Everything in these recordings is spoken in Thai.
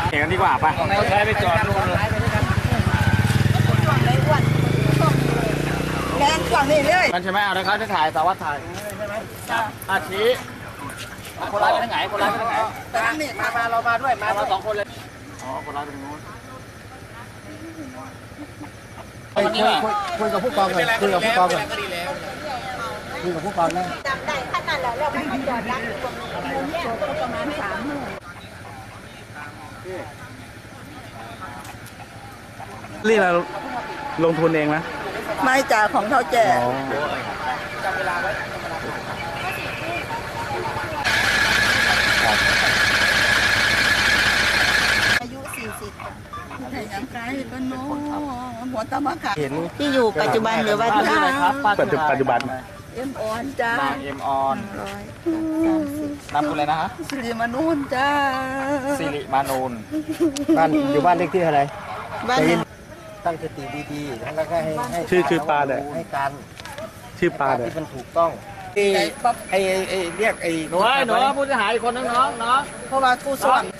เก่งกันดีกว่าป่ะใช้ไปจอดนู่นเลยแกนฝั่งนี้เลยมันใช่ไหมเอาเลยครับจะถ่ายสาวัตถ่ายใช่ไหมอาชีคนร้ายไปทางไหนคนร้ายไปทางไหนแต่นี่มาเรามาด้วยมาสองคนเลยอ๋อคนร้ายเป็นนู้นคุยกับผู้กองก่อนคุยกับผู้กองก่อนคุยกับผู้กองนะจำได้ขนาดแล้วไม่มาจอดรักตรงนี้ประมาณ3 มื้อนี่เราลงทุนเองไหมไม่จ่าของเท่าแก่อายุ40ยังไกลกันเนาะหัวตะมะขามที่อยู่ปัจจุบันหรือว่าที่ไหนครับปัจจุบันเอ็มออนจ้านางเอ็มออนนามคุณอะไรนะฮะสิริมานูนจ้าสิริมานูนบ้านอยู่บ้านเลขที่อะไรบ้านตั้งสติดีๆแล้วก็ให้ชื่อปลาเลยให้การชื่อปลาเลยที่มันถูกต้องไอ้เรียกไอ้หนูผู้เสียหายคนนึงน้องเพราะว่ากูสอน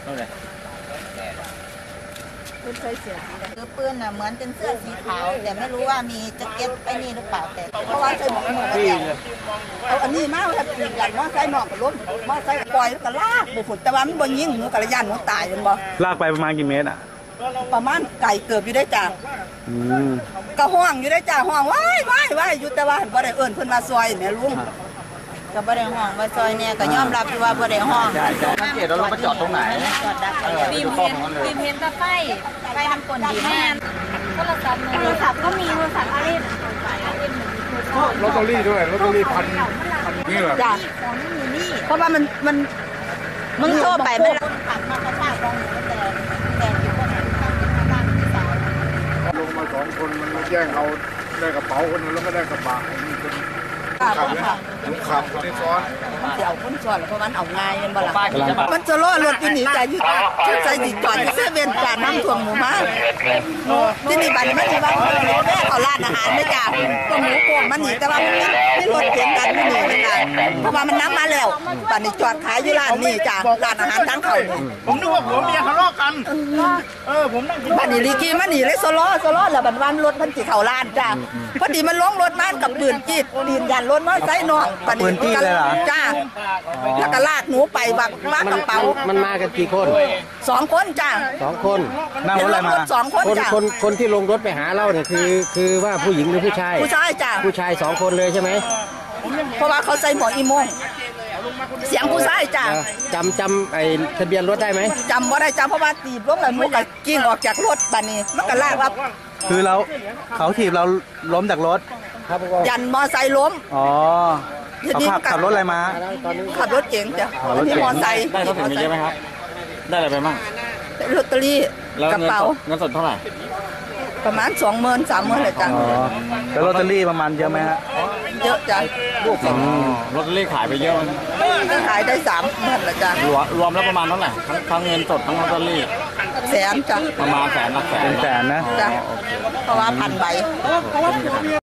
ปืนใส่เสื้อคือปืนน่ะเหมือนเป็นเสื้อสีขาวแต่ไม่รู้ว่ามีแจ็คเก็ตไอ้นี่หรือเปล่าแต่เพราะว่าใส่หมวกเอาอันนี้มาถ้าปีนกันว่าใส่หนอกกับล้มว่าใส่ปล่อยแล้วก็ลากบุฝุดแต่ว่ามันบนยิงหนูกับระยะหนูตายเป็นบ่ลากไปประมาณกี่เมตรอ่ะประมาณไก่เกือบอยู่ได้จ้ะก็ห้องอยู่ได้จ้ะห้องว้ายอยู่แต่ว่าบ่ได้เอิ้นเพิ่นมาซอยแม่ลุงก็บ่ได้ห้องว่าซอยเนี่ยก็ยอมรับอยู่ว่าบ่ได้ห้องใช่สังเกตเราไปจอดตรงไหนจอดดักบีมเห็นตะไฟทำกลดีแม่โทรศัพท์ก็มีโทรศัพท์อะไรลอตเตอรี่ด้วยลอตเตอรี่พันนี่เหรอจ้ะเพราะว่ามันมึงโทรไปไม่รับขับมากระชากกองหนูแต่อยู่คนนั้นข้างบ้านพี่สาวลงมา2 คนมันมาแย่งเอาได้กระเป๋าคนนึงแล้วก็ได้กระบะนี่คนขับคนนี้ซ้อนมันจะเอาคนซ้อนเพราะมันเอาง่ายมันบ่ล่ะมันจะล่อรถที่หนีใจอยู่ชุดใจติดจอดที่เซเว่นจานน้ำท่วมหมู่บ้านที่นี่บันไม่ใช่ว่าแม่เขาร้านอาหารไม่จ่าก็หมูโป่งมันหนีแต่ว่าไม่รถเก๋งกันไม่หนีเหมือนกันเพราะว่ามันน้ำมาแล้วบันนี้จอดขายอยู่ร้านนี่จ้ะร้านอาหารทั้งเขาผมนึกว่าผมเมียทะเลาะกันผมนั่งบันนี้ลีกีมันหนีเลยโซโล่แล้วบันวันรถมันจีเขาร้านจ้ะพอดีมันล้มรถมันกับปืนจีดปืนยันรถน้อยไซน์นอกปืนจี้เลยเหรอจ้าแล้วก็ลากหนูไปบักมากกระเป๋ามันมากันกี่คน 2 คนจ้า 2 คนนั่งรถอะไรมา 2 คนจ้าคนที่ลงรถไปหาเราเนี่ยคือว่าผู้หญิงหรือผู้ชายจ้าผู้ชาย2 คนเลยใช่ไหมเพราะว่าเขาใส่หมวกอีโมงเสียงผู้ชายจ้าจำไอ้ทะเบียนรถได้ไหมจำว่าได้จ้าเพราะว่าตีบลงแล้วหนูก็กิ้งออกจากรถบัดนี้มันก็ลากว่าคือเขาถีบเราล้มจากรถยันมอไซค์ล้มอ๋อเขาขับรถอะไรมาขับรถเก๋งจ้ะที่มอไซค์ได้รถถึงเยอะไหมครับได้อะไรไปบ้างลอตเตอรี่กระเป๋าเงินสดเท่าไหร่ประมาณ20,000 30,000เลยจ้ะแล้วลอตเตอรี่ประมาณเยอะไหมฮะเยอะจ้ะลอตเตอรี่ขายไปเยอะขายได้30,000ละจ้ะรวมแล้วประมาณเท่าไหร่ทั้งเงินสดทั้งลอตเตอรี่ 100,000จ้ะประมาณ100,000 หลักแสนเป็นแสนนะจ้ะเพราะว่า1,000 ใบ